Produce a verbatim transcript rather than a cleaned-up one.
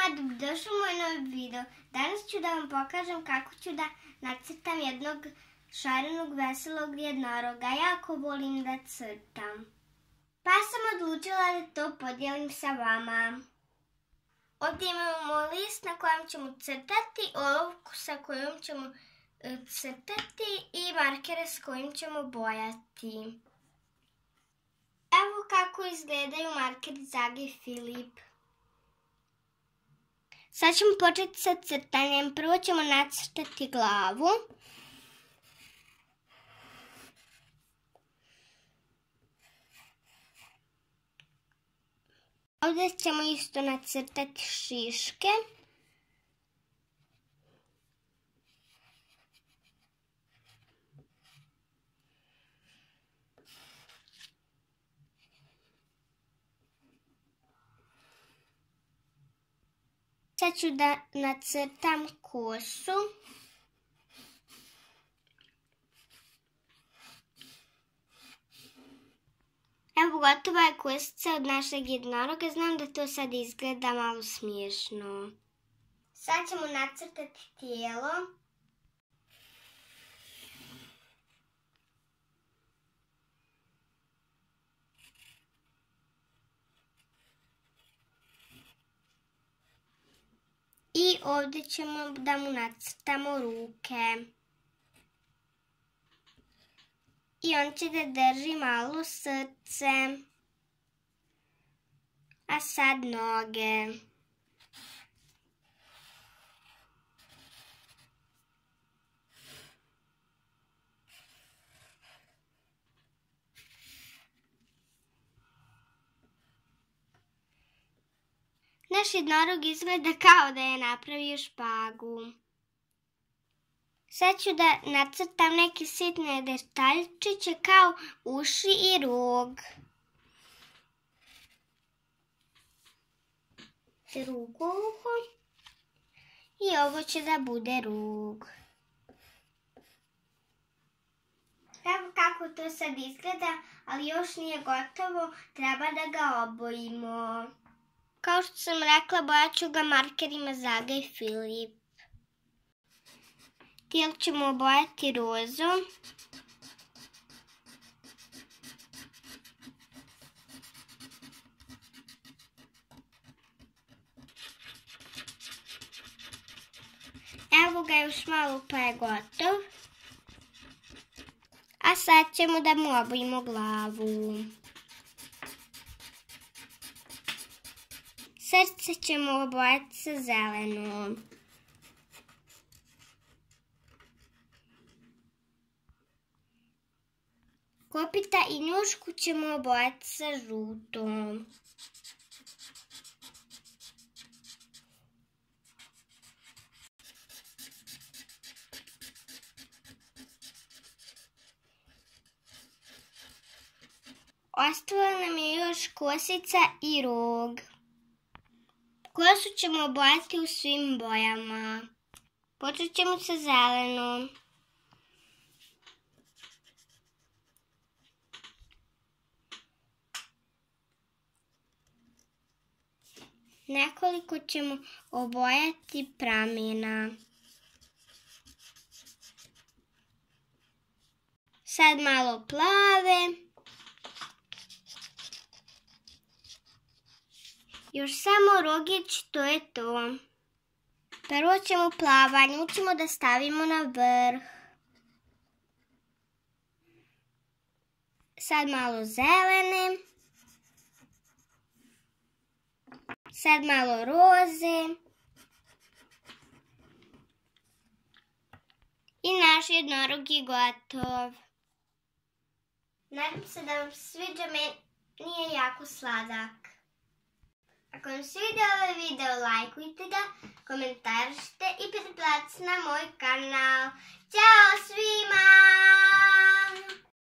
svima, dobrodošli u moj novi video. Danas ću da vam pokažem kako ću da nacrtam jednog šarenog veselog jednoroga. Jako volim da crtam. Pa sam odlučila da to podijelim sa vama. Ovdje imamo list na kojem ćemo crtati, olovku sa kojom ćemo crtati i markere s kojim ćemo bojati. Evo kako izgledaju markeri Zage Filip. Sad ćemo početi sa crtanjem. Prvo ćemo nacrtati glavu. Ovdje ćemo isto nacrtati šiške. Sad ću da nacrtam kosu. Evo, gotova je kosica od našeg jednoroga. Znam da to sad izgleda malo smiješno. Sad ćemo nacrtati tijelo. I ovdje ćemo da mu nacrtamo ruke. I on će da drži malo srce. A sad noge. Naš jednorog izgleda kao da je napravio špagu. Sad ću da nacrtam neke sitne detaljčiće kao uši i rog. Drugo uho. I ovo će da bude rog. Evo kako to sad izgleda, ali još nije gotovo, treba da ga obojimo. Kao što sam rekla, bojat ću ga markerima Zage Filip. Tijelo ćemo obojati rozom. Evo ga još malo pa je gotov. A sad ćemo da mu obojimo glavu. Srce ćemo obojati sa zelenom. Kopita i njušku ćemo obojati sa žutom. Ostala nam je još kosica i rog. Kosu ćemo obojati u svim bojama. Počet ćemo sa zelenom. Nekoliko ćemo obojati pramena. Sad malo plave. Još samo rogić, to je to. Prvo ćemo plava, nju ćemo da stavimo na vrh. Sad malo zelene. Sad malo roze. I naš jednorog je gotov. Nadam se da vam sviđa, meni je jako sladak. Ako vam sviđa ovaj video, lajkujte ga, komentarišite i pretplatite na moj kanal. Ćao svima!